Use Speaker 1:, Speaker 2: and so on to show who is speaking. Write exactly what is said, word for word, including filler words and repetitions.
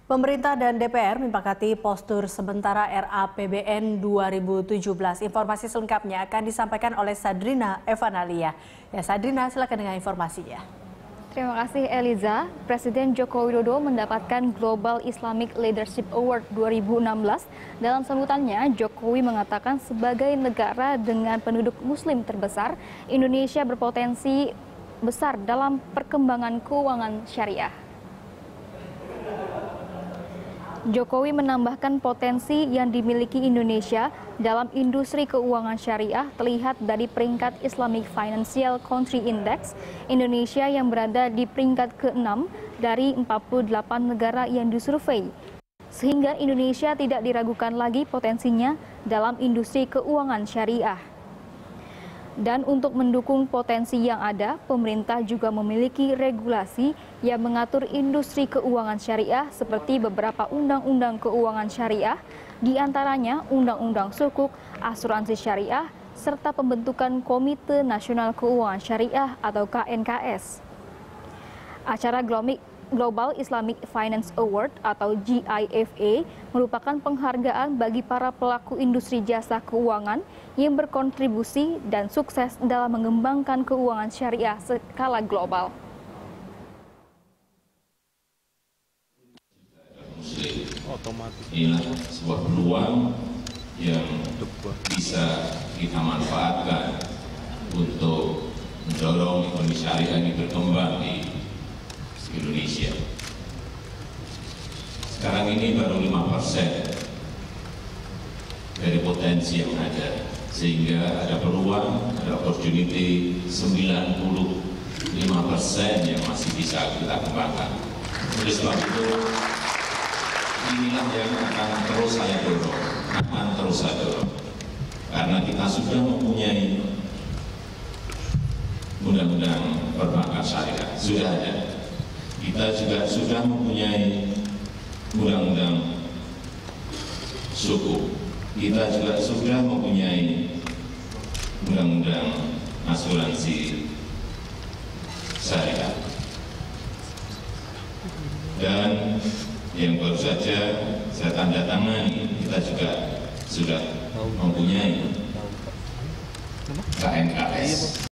Speaker 1: Pemerintah dan D P R menyepakati postur sementara R A P B N dua ribu tujuh belas. Informasi selengkapnya akan disampaikan oleh Sadrina Evanalia. Ya, Sadrina, silakan dengan informasinya.
Speaker 2: Terima kasih, Eliza. Presiden Joko Widodo mendapatkan Global Islamic Leadership Award dua ribu enam belas. Dalam sambutannya, Jokowi mengatakan sebagai negara dengan penduduk muslim terbesar, Indonesia berpotensi besar dalam perkembangan keuangan syariah. Jokowi menambahkan potensi yang dimiliki Indonesia dalam industri keuangan syariah terlihat dari peringkat Islamic Financial Country Index Indonesia yang berada di peringkat keenam dari empat puluh delapan negara yang disurvei. Sehingga Indonesia tidak diragukan lagi potensinya dalam industri keuangan syariah. Dan untuk mendukung potensi yang ada, pemerintah juga memiliki regulasi yang mengatur industri keuangan syariah seperti beberapa undang-undang keuangan syariah, diantaranya Undang-Undang Sukuk, Asuransi Syariah, serta pembentukan Komite Nasional Keuangan Syariah atau K N K S. Acara Global Islamic Finance Award atau G I F A merupakan penghargaan bagi para pelaku industri jasa keuangan yang berkontribusi dan sukses dalam mengembangkan keuangan syariah skala global.
Speaker 3: Inilah sebuah peluang yang bisa kita manfaatkan untuk mendorong ekonomi syariah ini berkembang di Indonesia. Sekarang ini baru lima persen dari potensi yang ada, sehingga ada peluang, ada opportunity sembilan puluh lima persen yang masih bisa kita kembangkan. Oleh sebab itu, inilah yang akan terus saya dorong, akan terus saya dorong, karena kita sudah mempunyai undang-undang perbankan syariah, sudah ada. Kita juga sudah mempunyai undang-undang suku. Kita juga sudah mempunyai undang-undang asuransi syariah. Dan yang baru saja saya tanda tangani, kita juga sudah mempunyai K N K S.